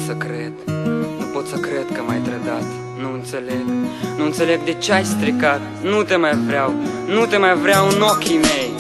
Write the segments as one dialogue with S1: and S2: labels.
S1: să cred, nu pot să cred că m-ai trădat. Nu înțeleg de ce ai stricat. Nu te mai vreau, nu te mai vreau în ochii mei.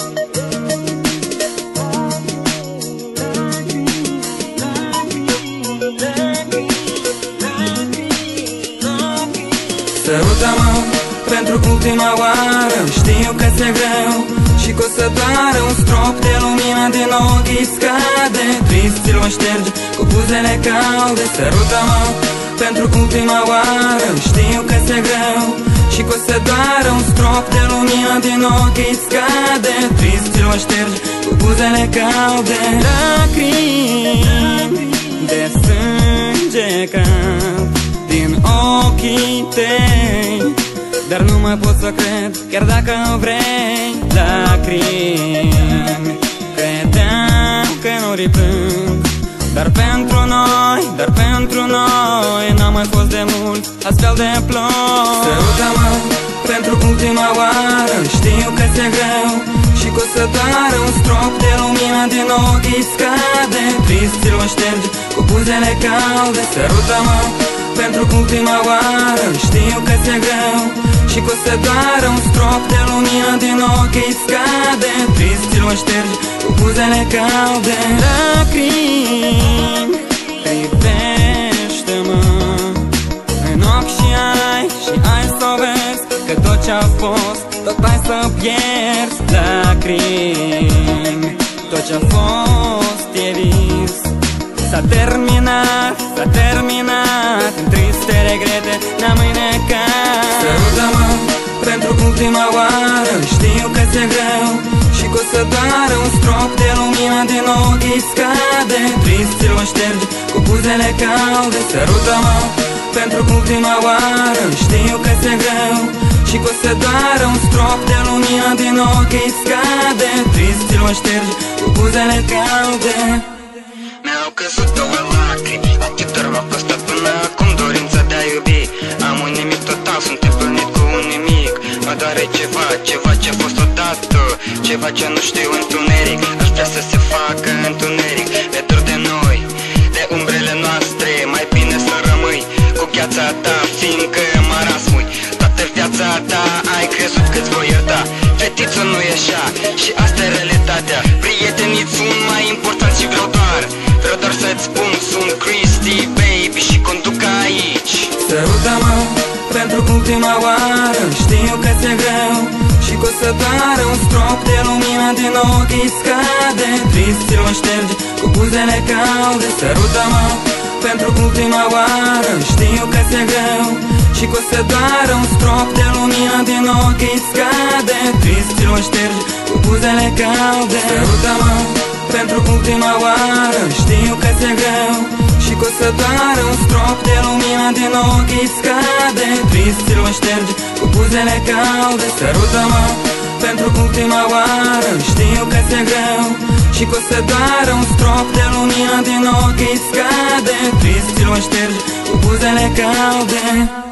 S1: Sărută-mă pentru ultima oară. Știu că ți-e greu și că o să doară. Un strop de lumină din ochii scade. Trist ți-l voi șterge cu buzele calde. Sărută-mă pentru ultima oară. Știu că ți-e greu și că o să doară. Un strop de lumină din ochii scade. Trist ți-l voi șterge cu buzele calde. Lacrimi de sânge cald din ochii tăi, dar nu mai pot să cred, chiar dacă vrei. Lacrimi, credeam că nu-ri plâng, dar pentru noi n-a mai fost de mult astfel de ploi. Sărută-mă pentru ultima oară. Știu că ți-e greu și că o să doară. Un strop de lumină din ochii scade. Trist ți-l voi șterge cu buzele calde. Sărută-mă pentru ultima oară. Știu că ți-e greu și că o să doară. Un strop de lumină din ochii scade. Trist ți-l voi șterge cu buzele calde. Lacrimi, privește-mă în ochi și ai să o vezi, că tot ce-a fost, tot ai să pierzi. Lacrimi, tot ce-a fost e vis. S-a terminat în triste regrete, ne-am înecat. Sărută-mă pentru ultima oară. Știu că ți-e greu și că o să doară. Un strop de lumină din ochii scade. Trist ți-l voi șterge cu buzele calde. Sărută-mă pentru ultima oară. Știu că ți-e greu și că o să doară. Un strop de lumină din ochii scade. Trist ți-l voi șterge cu buzele calde.
S2: Mi-au căzut două lacrimi, atât doar m-a costat până acum dorința de a iubi. Am un nimic total, sunt împlinit cu un nimic. Mă doare ceva ce-a fost odată, ceva ce nu știu întuneric. Aș vrea să se facă întuneric. Mi-e dor de noi, de umbrele noastre. Mai bine să rămâi cu gheața ta, fiindcă mă rasmui. Toată viața ta ai crezut că-ți voi ierta. Fetiță, nu e așa și asta e realitatea. Prietenii sunt mai importanți și vreau doar să-ți spun, sunt Cristi, baby, și conduc aici.
S1: Sărută-mă pentru ultima oară. Știu că ți-e greu și că o să doară. Un strop de lumină din ochii scade. Trist ți-l voi șterge cu buzele calde. Sărută-mă pentru ultima oară. Știu că ți-e greu și că o să doară. Un strop de lumină din ochii scade. Trist ți-l voi șterge cu buzele calde. Sărută-mă pentru ultima oară. Știu că ți-e greu și că o să doară. Un strop de lumină din ochii scade. Trist ți-l voi șterge cu buzele calde. Sărută-mă pentru ultima oară. Știu că ți-e greu și că o să doară. Un strop de lumină din ochii scade. Trist ți-l voi șterge cu buzele calde.